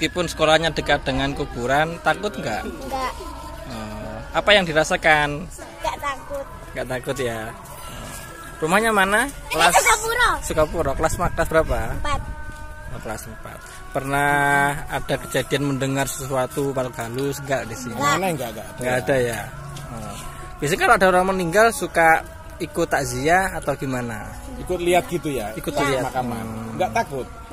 meskipun sekolahnya dekat dengan kuburan, takut nggak? Enggak. Apa yang dirasakan? Enggak takut. Nggak takut ya. Rumahnya mana? Kelas Sukapuro. Sukapuro. Kelas berapa? 4. Oh, kelas 4. Pernah ada kejadian mendengar sesuatu makhluk halus enggak di sini? Enggak ada ya. Biasanya kalau ada orang meninggal suka ikut takziah atau gimana? Ikut lihat gitu ya. Ikut lihat makaman. Enggak takut.